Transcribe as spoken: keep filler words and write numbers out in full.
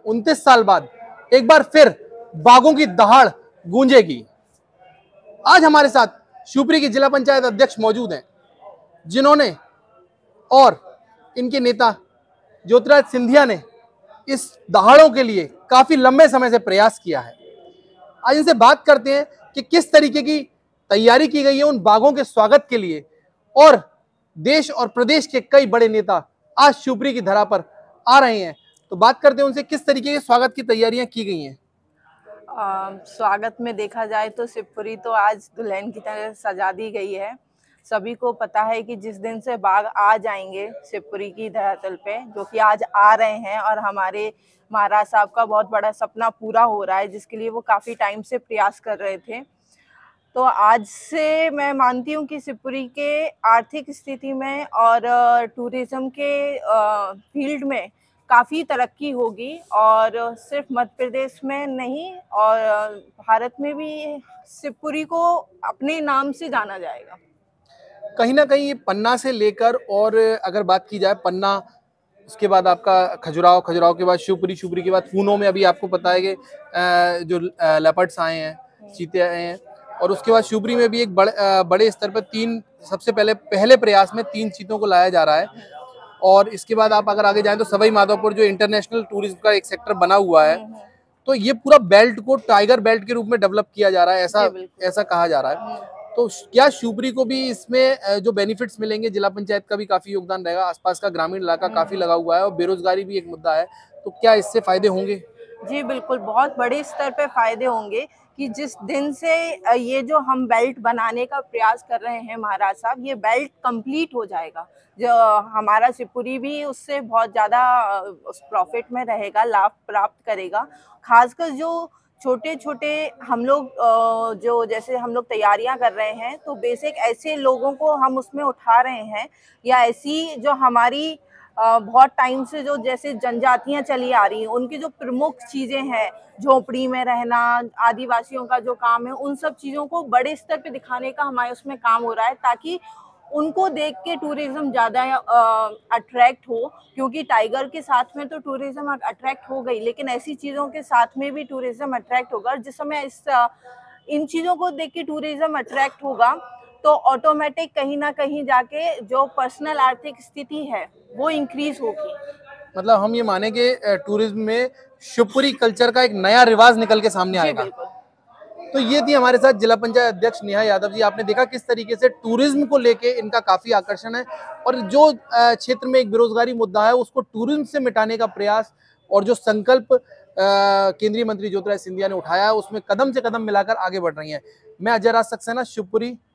उनतीस साल बाद एक बार फिर बाघों की दहाड़ गूंजेगी। आज हमारे साथ शिवपुरी की जिला पंचायत अध्यक्ष मौजूद हैं, जिन्होंने और इनके नेता ज्योतिराज सिंधिया ने इस दहाड़ों के लिए काफी लंबे समय से प्रयास किया है। आज इनसे बात करते हैं कि किस तरीके की तैयारी की गई है उन बाघों के स्वागत के लिए, और देश और प्रदेश के कई बड़े नेता आज शिवपुरी की धरा पर आ रहे हैं। तो बात करते हैं उनसे, किस तरीके के स्वागत की तैयारियां की गई हैं। आ, स्वागत में देखा जाए तो शिवपुरी तो आज दुल्हन की तरह सजा दी गई है। सभी को पता है कि जिस दिन से बाघ आ जाएंगे शिवपुरी की धरातल पे, जो कि आज आ रहे हैं, और हमारे महाराज साहब का बहुत बड़ा सपना पूरा हो रहा है, जिसके लिए वो काफ़ी टाइम से प्रयास कर रहे थे। तो आज से मैं मानती हूँ कि शिवपुरी के आर्थिक स्थिति में और टूरिज्म के फील्ड में काफ़ी तरक्की होगी, और सिर्फ मध्य प्रदेश में नहीं और भारत में भी शिवपुरी को अपने नाम से जाना जाएगा। कहीं ना कहीं ये पन्ना से लेकर, और अगर बात की जाए पन्ना, उसके बाद आपका खजुराहो, खजुराहो के बाद शिवपुरी, शिवपुरी के बाद फूनों में अभी आपको पता है कि जो लेपर्ड्स आए हैं, चीते आए हैं, और उसके बाद शिवपुरी में भी एक बड़े बड़े स्तर पर तीन, सबसे पहले पहले प्रयास में तीन चीतों को लाया जा रहा है। और इसके बाद आप अगर आगे जाएं तो सवाई माधोपुर जो इंटरनेशनल टूरिज्म का एक सेक्टर बना हुआ है, तो ये पूरा बेल्ट को टाइगर बेल्ट के रूप में डेवलप किया जा रहा है, ऐसा ऐसा कहा जा रहा है। तो क्या शिवपुरी को भी इसमें जो बेनिफिट्स मिलेंगे? जिला पंचायत का भी काफी योगदान रहेगा, आसपास का ग्रामीण इलाका काफी लगा हुआ है, और बेरोजगारी भी एक मुद्दा है, तो क्या इससे फायदे होंगे? जी बिल्कुल, बहुत बड़े स्तर पे फायदे होंगे कि जिस दिन से ये जो हम बेल्ट बनाने का प्रयास कर रहे हैं महाराज साहब, ये बेल्ट कंप्लीट हो जाएगा, जो हमारा शिवपुरी भी उससे बहुत ज़्यादा उस प्रॉफिट में रहेगा, लाभ प्राप्त करेगा। खासकर जो छोटे छोटे हम लोग जो जैसे हम लोग तैयारियां कर रहे हैं, तो बेसिक ऐसे लोगों को हम उसमें उठा रहे हैं, या ऐसी जो हमारी बहुत टाइम से जो जैसे जनजातियां चली आ रही हैं, उनकी जो प्रमुख चीज़ें हैं, झोपड़ी में रहना, आदिवासियों का जो काम है, उन सब चीज़ों को बड़े स्तर पे दिखाने का हमारे उसमें काम हो रहा है, ताकि उनको देख के टूरिज्म ज़्यादा अट्रैक्ट हो। क्योंकि टाइगर के साथ में तो टूरिज्म अट्रैक्ट हो गई, लेकिन ऐसी चीज़ों के साथ में भी टूरिज्म अट्रैक्ट होगा। जिस समय इस इन चीज़ों को देख के टूरिज्म अट्रैक्ट होगा, तो ऑटोमेटिक कहीं ना कहीं जाके जो पर्सनल आर्थिक स्थिति है वो इंक्रीज होगी। मतलब हम ये माने कि टूरिज्म में शिवपुरी कल्चर का एक नया रिवाज निकल के सामने आएगा। तो ये थी हमारे साथ जिला पंचायत अध्यक्ष नेहा यादव जी। आपने देखा किस तरीके से टूरिज्म को लेके इनका काफी आकर्षण है, और जो क्षेत्र में एक बेरोजगारी मुद्दा है उसको टूरिज्म से मिटाने का प्रयास, और जो संकल्प केंद्रीय मंत्री ज्योतिराज सिंधिया ने उठाया है, उसमें कदम से कदम मिलाकर आगे बढ़ रही हैं। मैं अजय राज सक्सेना, शिवपुरी।